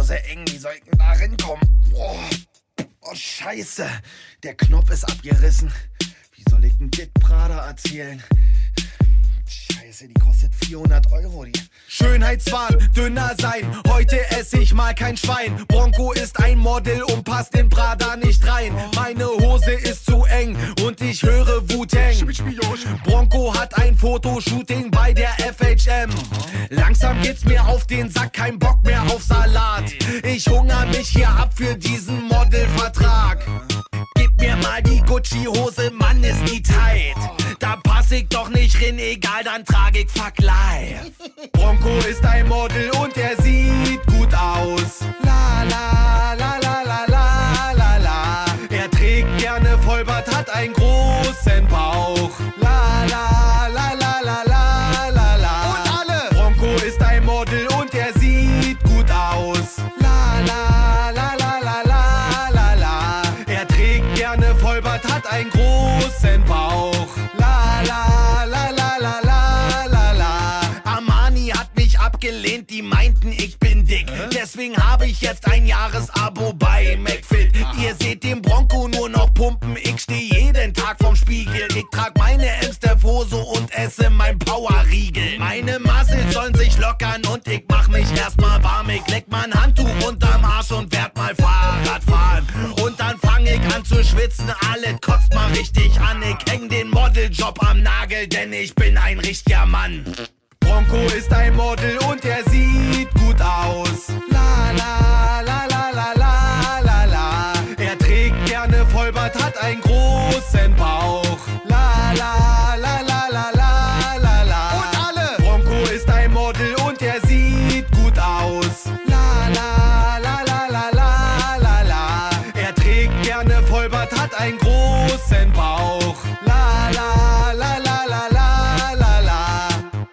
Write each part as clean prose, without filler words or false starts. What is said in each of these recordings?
Hose eng, wie soll ich denn da rinkommen? Oh, scheiße, der Knopf ist abgerissen. Wie soll ich denn dit Prada erzählen? Scheiße, die kostet 400 €, die. Schönheitswahn, dünner sein, heute esse ich mal kein Schwein. Bronco ist ein Model und passt in Prada nicht rein. Meine Hose ist zu eng und ich höre Wu-Tang. Bronco hat ein Fotoshooting bei der FHM. Langsam geht's mir auf den Sack, kein Bock mehr auf Salat. Ich hungere mich hier ab für diesen Modelvertrag. Gib mir mal die Gucci-Hose, Mann, ist die tight. Da pass ich doch nicht rein, egal, dann trag ich Verkleid. Bronco ist ein Model und er sieht gut aus. La la la la la la la la. Er trägt gerne Vollbart, hat einen großen Bauch. La la la la la la la la. Und alle! Bronco ist ein Model und er sieht gut aus. La la la la la la la la. Er trägt gerne Vollbart, hat einen großen Bauch. La la la la la la la la. Armani hat mich abgelehnt, die meinten, ich bin dick. Deswegen habe ich jetzt ein Jahresabo bei McFit. Ihr seht den Bronco nur noch pumpen, ich stehe jeden Tag vorm Spiegel. Ich trag meine Amsterdam-Hose und esse mein Powerriegel. Meine Muskeln sollen sich lockern und ich mach mich erstmal warm. Ich leck mein Handtuch unterm Arsch und werd mal Fahrrad fahren. Und dann fang ich an zu schwitzen, alles kotzt mal richtig an. Ich häng den Modeljob am Nagel, denn ich bin ein richtiger Mann. Bronco ist ein Model und er sieht gut aus. La la la la la la la la. Er trägt gerne Vollbart, hat einen großen Bauch. La la la la la la la la. Und alle! Bronco ist ein Model und er sieht gut aus. La la la la la la la la. Er trägt gerne Vollbart, hat einen großen Bauch. La la la la la la la la.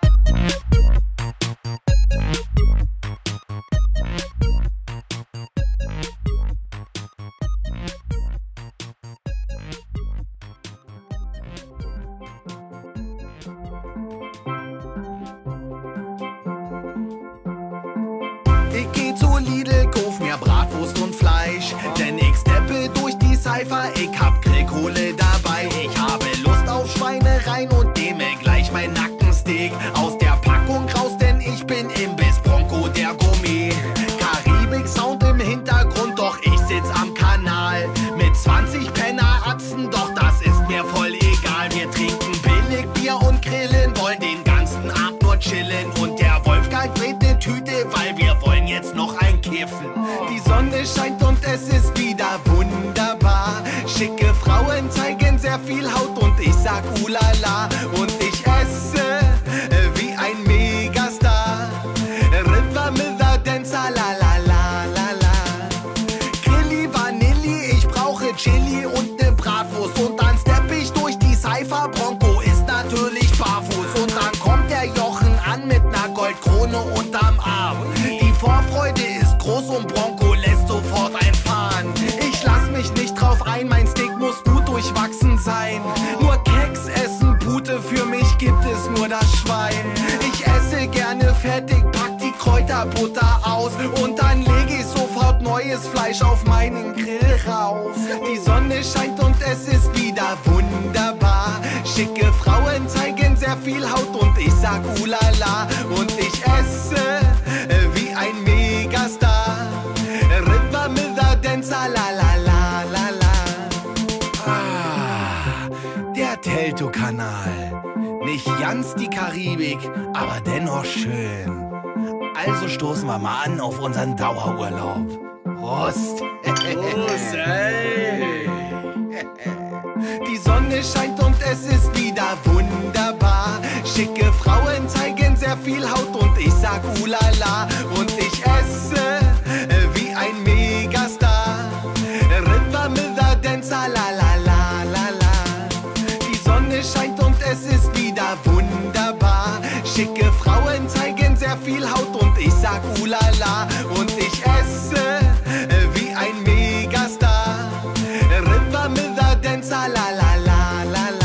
Ich geh zu Lidl, kauf mir Bratwurst und Fleisch. Denn ich steppe durch die Cypher, ich hab Grillkohle dabei. Ich habe Lust auf Schweinereien und nehme gleich mein Nackensteak aus der Packung raus, denn ich bin Imbiss Bronco, der Gourmet. Karibik-Sound im Hintergrund, doch ich sitz am Kanal. Mit 20 Penner-Atzen, doch das ist mir voll egal. Wir trinken Billigbier und grillen, wollen den ganzen Abend nur chillen. Und der Wolfgang dreht ne Tüte, weil wir wollen jetzt noch ein Kiffen. Die Sonne scheint und es ist wieder wunderbar. Schicke Frauen zeigen sehr viel Haut und ich sag ulala. Und ich esse wie ein Megastar. River mit der Dancer, la la la la la. Grilli Vanilli, ich brauche Chili und ne Bratwurst. Und dann stepp ich durch die Cypher, Bronco ist natürlich barfuß. Und dann kommt der Jochen an mit ner Goldkrone unterm Arm. Die Vorfreude ist groß und Bronco lässt sofort einfahren. Ich lass mich nicht drauf ein, mein Steak muss gut durchwachsen sein. Nur Keks essen, Pute, für mich gibt es nur das Schwein. Ich esse gerne fertig, pack die Kräuterbutter aus. Und dann leg ich sofort neues Fleisch auf meinen Grill rauf. Die Sonne scheint und es ist wieder wunderbar. Schicke Frauen zeigen sehr viel Haut und ich sag ulala. Und ich esse wie ein Megastar. River mit der Dancer, la la la la la. Ah, der Teltow-Kanal. Nicht ganz die Karibik, aber dennoch schön. Also stoßen wir mal an auf unseren Dauerurlaub. Prost! Prost, ey. Die Sonne scheint und es ist wieder wunderbar. Schicke Frauen zeigen sehr viel Haut und ich sag ulala. Und ich esse wie ein Megastar. River mit der Dancer, la la la la la. Die Sonne scheint und es ist wieder wunderbar. Schicke Frauen zeigen sehr viel Haut und ich sag ulala. Und ich esse wie ein Megastar. River mit der Dancer, la la la la la.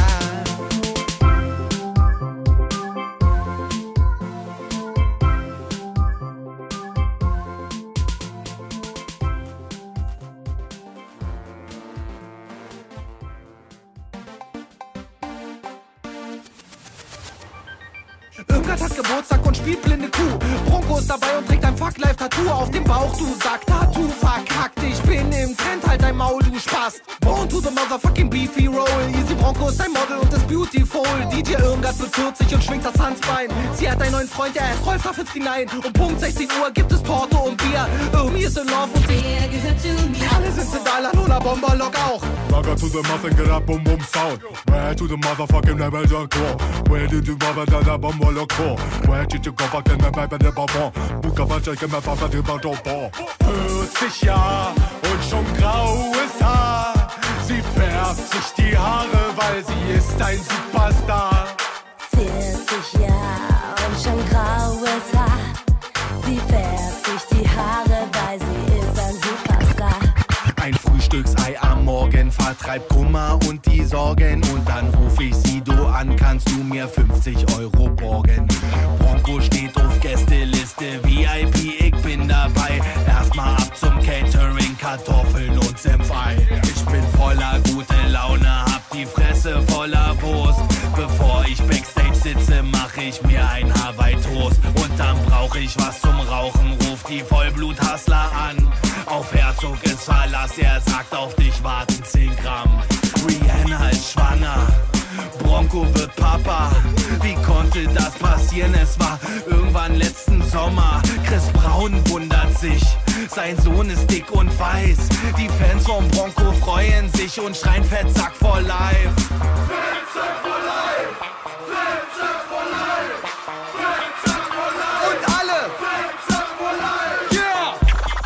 Irmgard hat Geburtstag und spielt blinde Kuh. Bronco ist dabei und trägt ein Fuck-Life-Tattoo auf dem Bauch, du Sack, Tattoo verkackt. Ich bin im Trend, halt dein Maul, du Spast. Born to the motherfucking beefy roll. Easy Bronco ist ein Model und ist beautiful. DJ Irmgard wird 40 und schwingt das Tanzbein. Sie hat einen neuen Freund, der ist Rolf Raffitz hinein. Um Punkt 16 Uhr gibt es Torte und Bier. Irmi ist in Love und der gehört zu mir. alle sind da, Lola Bomberlock auch. Ragga to the mouth and get that boom boom sound. Where to the motherfucking level junk core. Where did you bother that Bomberlock core? Where did you go back in the back of the Barbon? Buka Vanchek in my papa de Barbon. 40 Jahre und schon graues Haar. Sie färbt sich die Haare, weil sie ist ein Superstar. 40 Jahre und schon graues Haar. Sie färbt sich die Haare, weil sie ist ein Superstar. Ein Frühstücksei am Morgen vertreibt Kummer und die Sorgen. Und dann ruf ich Sido an, kannst du mir 50 € borgen? Bronco steht auf Gästeliste, VIP, ich bin dabei. Erstmal ab zum Catering, Kartoffeln und Senfei. Ich bin voller gute Laune, hab die Fresse voller Wurst. Bevor ich Backstage sitze, mach ich mir ein Hawaii-Toast. Und dann brauch ich was zum Rauchen, ruf die Vollblut-Hustler an. Auf Herzog ist Verlass, er sagt auf dich warten 10 Gramm. Rihanna ist schwanger, Bronco wird Papa. Wie konnte das passieren? Es war irgendwann letzten Sommer. Chris Brown wundert sich, sein Sohn ist dick und weiß. Die Fans vom Bronco freuen sich und schreien Fettsack for life. Fettsack for life! Fettsack for life! Fettsack for life! Und alle! Fettsack for life! Yeah!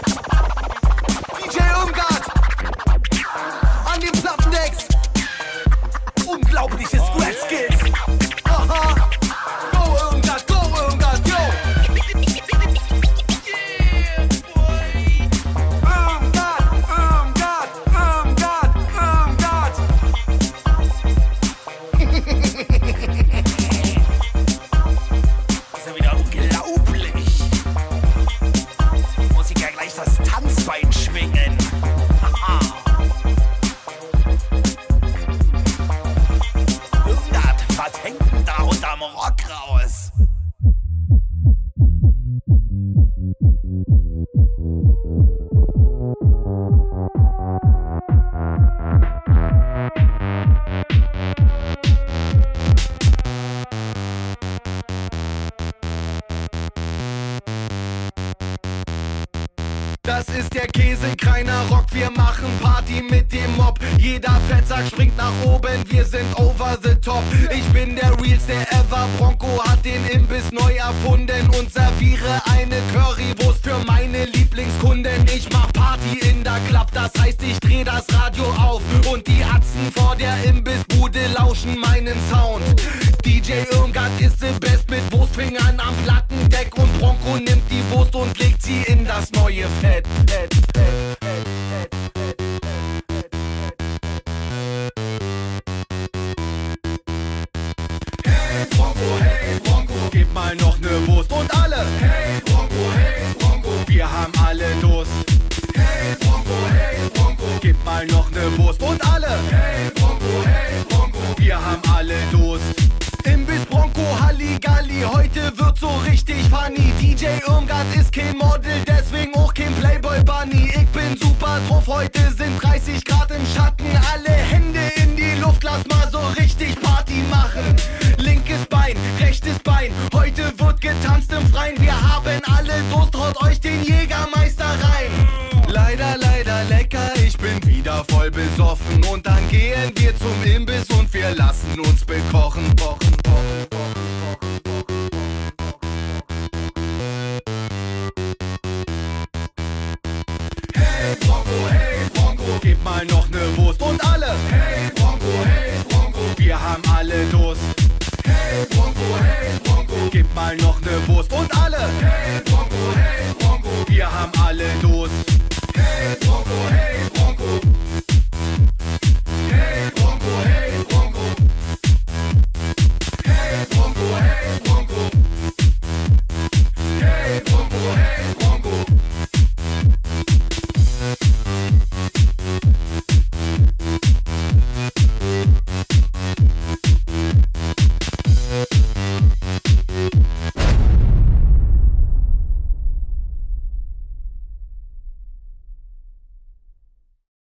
DJ Irmgard an den Plattendecks. Unglaubliche Scratch-Skills. Aha! Go Irmgard, yo! Das ist ja wieder unglaublich. Muss ich ja gleich das Tanzbein schwingen. Aha. Irmgard, was hängt denn da unterm Rock raus? Das ist der Käsekreiner Rock, wir machen Party mit dem Mob. Jeder Fettsack springt nach oben, wir sind over the top. Ich bin der realste ever, Bronco hat den Imbiss neu erfunden und serviere eine Currywurst für meine Lieblingskunden. Ich mach Party in der Club, das heißt ich dreh das Radio auf und die Atzen vor der Imbissbude lauschen meinen Sound. DJ Irmgard ist the best mit Wurstfingern am Plattendeck und Bronco nimmt die Wurst und legt sie in das neue Fett. Hey Bronco, gib mal noch ne Wurst und alle. Hey Bronco, wir haben alle Durst. Hey Bronco, gib mal noch ne Wurst und alle. Hey Bronco, wir haben alle Durst. Imbiss Bronco, Halligalli, heute wird so richtig funny. DJ Irmgard ist kein Model, deswegen auch kein Playboy Bunny. Ich bin super drauf, heute sind 30 Grad im Schatten. Alle Hände in die Luft, lass mal so richtig Party machen. Linkes Bein, rechtes Bein, heute wird getanzt im Freien. Wir haben alle Durst, haut euch den Jägermeister rein. Leider lecker, ich bin wieder voll besoffen. Und dann gehen wir zum Imbiss und wir lassen uns bekochen. Hey Bronco, gib mal noch ne Wurst und alle. Hey Bronco, wir haben alle Durst. Hey Bronco, gib mal noch ne Wurst und alle.